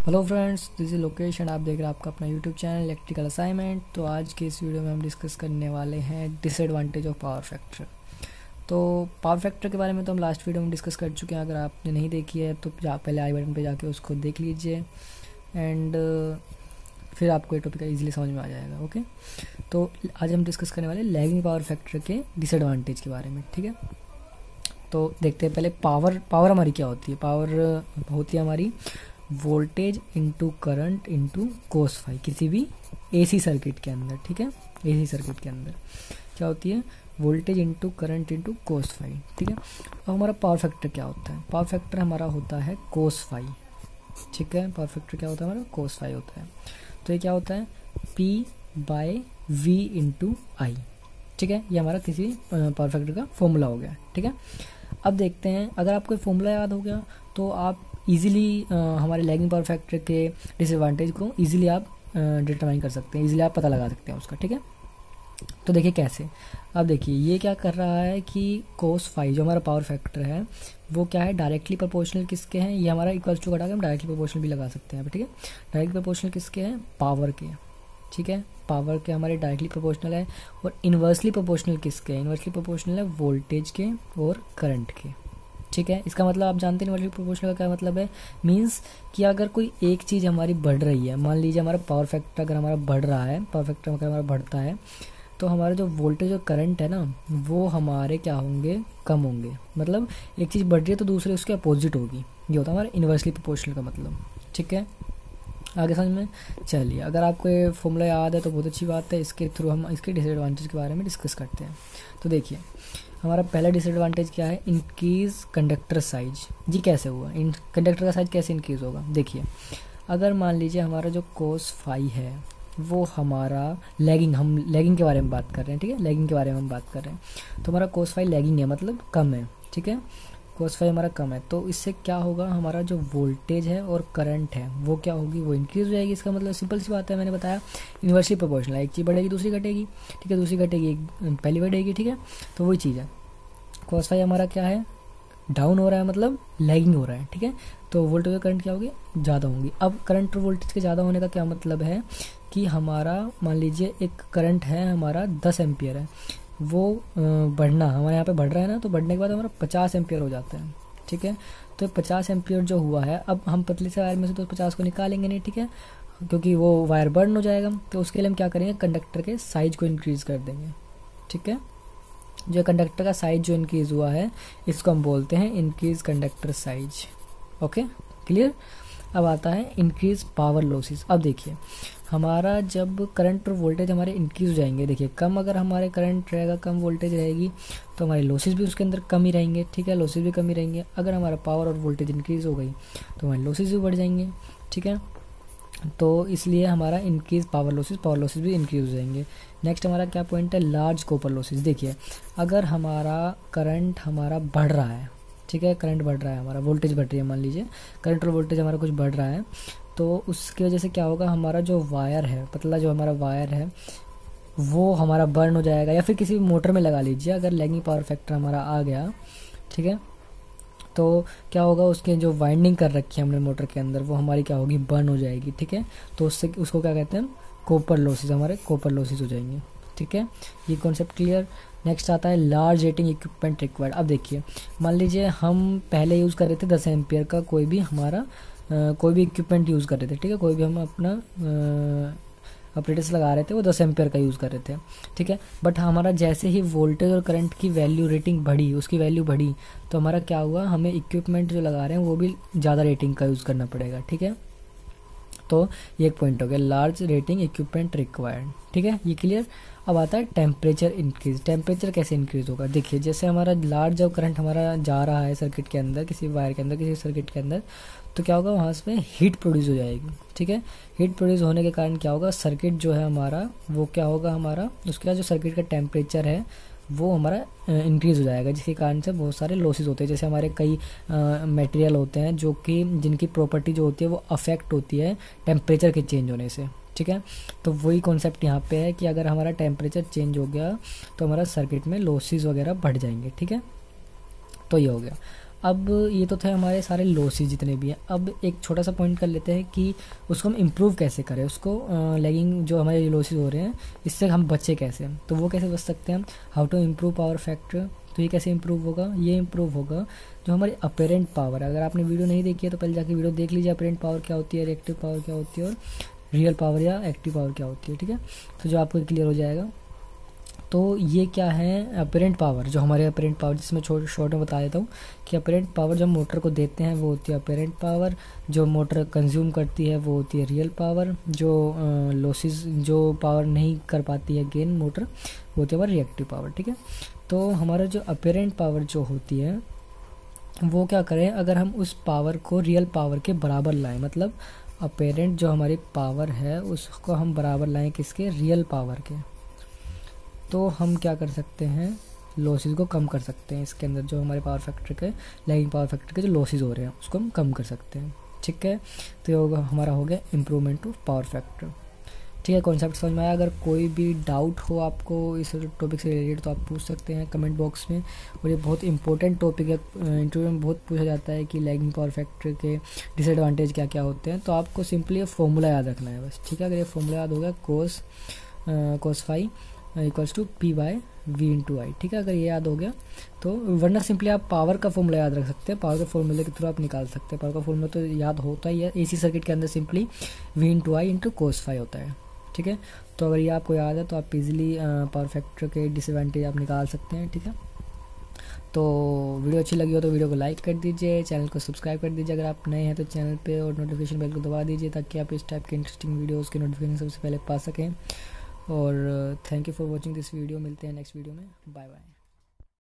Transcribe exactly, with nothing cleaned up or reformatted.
Hello friends, this is Lokesh and आप देख रहे हैं आपका अपना यूट्यूब चैनल इलेक्ट्रिकल असाइनमेंट। तो आज के इस वीडियो में हम डिस्कस करने वाले हैं डिसएडवांटेज ऑफ पावर फैक्टर। तो पावर फैक्टर के बारे में तो हम लास्ट वीडियो में डिस्कस कर चुके हैं। अगर आपने नहीं देखी है तो जा पहले आई बटन पे जाके उसको देख लीजिए एंड फिर आपको ये टॉपिक ईजिली समझ में आ जाएगा। ओके, तो आज हम डिस्कस करने वाले लैगिंग पावर फैक्टर के डिसएडवांटेज के बारे में। ठीक है, तो देखते हैं पहले पावर पावर हमारी क्या होती है। पावर होती है हमारी voltage into current into cos phi किसी भी एसी सर्किट के अंदर। ठीक है, एसी सर्किट के अंदर क्या होती है, voltage into current into cos phi. ठीक है, अब हमारा पावर फैक्टर क्या होता है, पावर फैक्टर हमारा होता है कोस फाई। ठीक है, पावर फैक्टर क्या होता है हमारा, कोस फाई होता है। तो ये क्या होता है, P by V into I. ठीक है, ये हमारा किसी पावर फैक्टर का फॉर्मूला हो गया। ठीक है, अब देखते हैं, अगर आपको फॉर्मूला याद हो गया तो आप इजीली हमारे लैगिंग पावर फैक्टर के डिसएडवांटेज को इजीली आप डिटरमाइन कर सकते हैं, इजीली आप पता लगा सकते हैं उसका। ठीक है, तो देखिए कैसे। अब देखिए ये क्या कर रहा है कि कोस फाई जो हमारा पावर फैक्टर है वो क्या है, डायरेक्टली प्रोपोर्शनल किसके हैं, ये हमारा इक्वल्स टू घटा के हम डायरेक्टली प्रोपोर्शनल भी लगा सकते हैं। ठीक है, डायरेक्टली प्रोपोर्शनल किसके हैं, पावर के। ठीक है, पावर के हमारे डायरेक्टली प्रोपोर्शनल है। और इन्वर्सली प्रोपोर्शनल किसके हैं, इन्वर्सली प्रोपोर्शनल है वोल्टेज के और करंट के। ठीक है, इसका मतलब आप जानते हैं इन्वर्सली प्रोपोर्शनल का क्या मतलब है, मींस कि अगर कोई एक चीज़ हमारी बढ़ रही है, मान लीजिए हमारा पावर फैक्टर अगर हमारा बढ़ रहा है, पावर फैक्टर अगर हमारा बढ़ता है तो हमारा जो वोल्टेज और करंट है ना वो हमारे क्या होंगे, कम होंगे। मतलब एक चीज़ बढ़ रही है तो दूसरे उसके अपोजिट होगी, ये होता है हमारा इन्वर्सली प्रोपोर्शनल का मतलब। ठीक है, आगे समझ में। चलिए, अगर आपको ये फॉर्मूला याद है तो बहुत अच्छी बात है, इसके थ्रू हम इसके डिसएडवांटेज के बारे में डिस्कस करते हैं। तो देखिए हमारा पहला डिसएडवांटेज क्या है, इंक्रीज कंडक्टर साइज। जी कैसे हुआ, इन कंडक्टर का साइज कैसे इंक्रीज होगा, देखिए अगर मान लीजिए हमारा जो कोस फाई है वो हमारा लैगिंग, हम लैगिंग के बारे में बात कर रहे हैं। ठीक है, लैगिंग के बारे में हम बात कर रहे हैं तो हमारा कोस फाई लैगिंग है, मतलब कम है। ठीक है, कोस फाई हमारा कम है तो इससे क्या होगा, हमारा जो वोल्टेज है और करंट है वो क्या होगी, वो इंक्रीज हो जाएगी। इसका मतलब सिंपल सी बात है, मैंने बताया इन्वर्सली प्रोपोर्शनल, एक चीज़ बढ़ेगी दूसरी घटेगी। ठीक है, दूसरी घटेगी पहली बढ़ेगी। ठीक है, तो वही चीज़ है, कोस फाई हमारा क्या है, डाउन हो रहा है, मतलब लैगिंग हो रहा है। ठीक है, तो वोल्टेज और करंट क्या होगी, ज़्यादा होंगी। अब करंट और वोल्टेज के ज़्यादा होने का क्या मतलब है कि हमारा मान लीजिए एक करंट है हमारा दस एम्पियर है, वो बढ़ना हमारे यहाँ पे बढ़ रहा है ना, तो बढ़ने के बाद हमारा पचास एम्पियर हो जाता है। ठीक है, तो पचास एम्पियर जो हुआ है, अब हम पतले से वायर में से तो पचास को निकालेंगे नहीं। ठीक है, क्योंकि वो वायर बर्न हो जाएगा, तो उसके लिए हम क्या करेंगे, कंडक्टर के साइज को इंक्रीज़ कर देंगे। ठीक है, जो कंडक्टर का साइज जो इंक्रीज़ हुआ है इसको हम बोलते हैं increase conductor size. Okay, clear. अब आता है इंक्रीज पावर लॉसेस। अब देखिए हमारा जब करंट और वोल्टेज हमारे इंक्रीज हो जाएंगे, देखिए कम अगर हमारे करंट रहेगा, कम वोल्टेज रहेगी तो हमारे लॉसेस भी उसके अंदर कम ही रहेंगे। ठीक है, लॉसेस भी कम ही रहेंगे। अगर हमारा पावर और वोल्टेज इंक्रीज़ हो गई तो हमारे लॉसेस भी बढ़ जाएंगे। ठीक है, तो इसलिए हमारा increase power losses, power losses भी इंक्रीज हो जाएंगे। नेक्स्ट हमारा क्या पॉइंट है, लार्ज कॉपर लॉसेस। देखिए अगर हमारा करंट हमारा बढ़ रहा है, ठीक है, करंट बढ़ रहा है, हमारा वोल्टेज बढ़ रही है, मान लीजिए करंट और वोल्टेज हमारा कुछ बढ़ रहा है, तो उसकी वजह से क्या होगा, हमारा जो वायर है, पतला जो हमारा वायर है वो हमारा बर्न हो जाएगा। या फिर किसी मोटर में लगा लीजिए, अगर लैगिंग पावर फैक्टर हमारा आ गया, ठीक है, तो क्या होगा, उसके जो वाइंडिंग कर रखी है हमने मोटर के अंदर वो हमारी क्या होगी, बर्न हो जाएगी। ठीक है, तो उससे उसको क्या कहते हैं, कॉपर लॉसेस, हमारे कॉपर लॉसेस हो जाएंगे। ठीक है, ये कॉन्सेप्ट क्लियर। नेक्स्ट आता है लार्ज रेटिंग इक्विपमेंट रिक्वायर्ड। अब देखिए मान लीजिए हम पहले यूज़ कर रहे थे दस एम्पियर का कोई भी हमारा आ, कोई भी इक्विपमेंट यूज़ कर रहे थे। ठीक है, कोई भी हम अपना ऑपरेटर्स लगा रहे थे वो दस एम्पियर का यूज़ कर रहे थे। ठीक है, बट हमारा जैसे ही वोल्टेज और करंट की वैल्यू रेटिंग बढ़ी, उसकी वैल्यू बढ़ी, तो हमारा क्या हुआ, हमें इक्विपमेंट जो लगा रहे हैं वो भी ज़्यादा रेटिंग का यूज़ करना पड़ेगा। ठीक है, तो ये एक पॉइंट हो गया, लार्ज रेटिंग इक्विपमेंट रिक्वायर्ड। ठीक है, ये क्लियर। अब आता है टेम्परेचर इंक्रीज। टेम्परेचर कैसे इंक्रीज होगा, देखिए जैसे हमारा लार्ज जब करंट हमारा जा रहा है सर्किट के अंदर, किसी वायर के अंदर, किसी सर्किट के अंदर, तो क्या होगा, वहाँ से हीट प्रोड्यूस हो जाएगी। ठीक है, हीट प्रोड्यूस होने के कारण क्या होगा, सर्किट जो है हमारा वो क्या होगा, हमारा उसका जो सर्किट का टेम्परेचर है वो हमारा इंक्रीज़ हो जाएगा, जिसके कारण से बहुत सारे लॉसेस होते हैं। जैसे हमारे कई मटेरियल होते हैं जो कि जिनकी प्रॉपर्टी जो होती है वो अफेक्ट होती है टेम्परेचर के चेंज होने से। ठीक है, तो वही कॉन्सेप्ट यहाँ पे है कि अगर हमारा टेम्परेचर चेंज हो गया तो हमारा सर्किट में लॉसेस वगैरह बढ़ जाएंगे। ठीक है, तो ये हो गया। अब ये तो थे हमारे सारे लॉसेस जितने भी हैं। अब एक छोटा सा पॉइंट कर लेते हैं कि उसको हम इम्प्रूव कैसे करें, उसको लैगिंग जो हमारे लॉसेस हो रहे हैं इससे हम बचे कैसे। तो वो कैसे बच सकते हैं हम, how to improve power factor. तो ये कैसे इम्प्रूव होगा, ये इम्प्रूव होगा जो हमारी अपेरेंट पावर। अगर आपने वीडियो नहीं देखी है तो पहले जाके वीडियो देख लीजिए, अपेरेंट पावर क्या होती है, रिएक्टिव पावर क्या होती है और रियल पावर या एक्टिव पावर क्या होती है, ठीक है। तो जो आपको क्लियर हो जाएगा। तो ये क्या है, अपेरेंट पावर, जो हमारे अपेरेंट पावर, जिसमें छोटे शॉर्ट में बता देता हूँ कि अपेरेंट पावर जो हम मोटर को देते हैं वो होती है अपेरेंट पावर, जो मोटर कंज्यूम करती है वो होती है रियल पावर, जो लॉसेस जो पावर नहीं कर पाती है गेन मोटर वो होती है हमारी रिएक्टिव पावर, ठीक है। तो हमारा जो अपेरेंट पावर जो होती है वो क्या करें, अगर हम उस पावर को रियल पावर के बराबर लाएं, मतलब अपेरेंट जो हमारी पावर है उसको हम बराबर लाएं किसके, रियल पावर के, तो हम क्या कर सकते हैं, लॉसेस को कम कर सकते हैं। इसके अंदर जो हमारे पावर फैक्टर के, लैगिंग पावर फैक्टर के जो लॉसेस हो रहे हैं उसको हम कम कर सकते हैं, ठीक है। तो ये होगा हमारा हो गया इम्प्रूवमेंट ऑफ पावर फैक्टर, ठीक है। कॉन्सेप्ट समझ में आया। अगर कोई भी डाउट हो आपको इस टॉपिक से रिलेटेड तो आप पूछ सकते हैं कमेंट बॉक्स में। और ये बहुत इंपॉर्टेंट टॉपिक है, इंटरव्यू में बहुत पूछा जाता है कि लैगिंग पावर फैक्टर के डिसएडवांटेज क्या क्या होते हैं। तो आपको सिंपली ये फॉर्मूला याद रखना है बस, ठीक है। अगर ये फॉर्मूला याद हो गया, cos cos phi equals to P by V into I, ठीक है। अगर ये याद हो गया तो, वरना सिंपली आप पावर का फॉर्मूला याद रख सकते हैं, पावर के फॉर्मूले के थ्रू आप निकाल सकते हैं। पावर का फॉर्मूला तो याद होता ही है, एसी सर्किट के अंदर simply V into I into cos phi होता है, ठीक है। तो अगर ये आपको याद है तो आप इजीली पावर फैक्टर के डिसएडवांटेज आप निकाल सकते हैं, ठीक है। तो वीडियो अच्छी लगी हो तो वीडियो को लाइक कर दीजिए, चैनल को सब्सक्राइब कर दीजिए अगर आप नए हैं तो चैनल पे, और नोटिफिकेशन बेल को दबा दीजिए ताकि आप इस टाइप के इंटरेस्टिंग वीडियोज़ के नोटिफिकेशन सबसे पहले पा सकें। और thank you for watching this video, मिलते हैं नेक्स्ट वीडियो में, बाय बाय।